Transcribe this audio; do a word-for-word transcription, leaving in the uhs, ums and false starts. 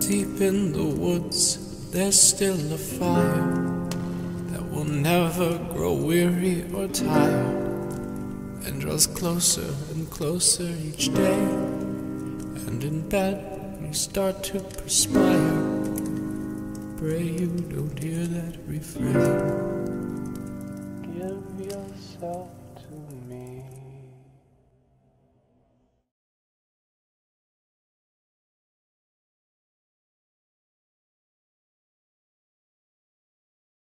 Deep in the woods, there's still a fire that will never grow weary or tired, and draws closer and closer each day. And in bed you start to perspire. Pray you don't hear that refrain. Give yourself to me.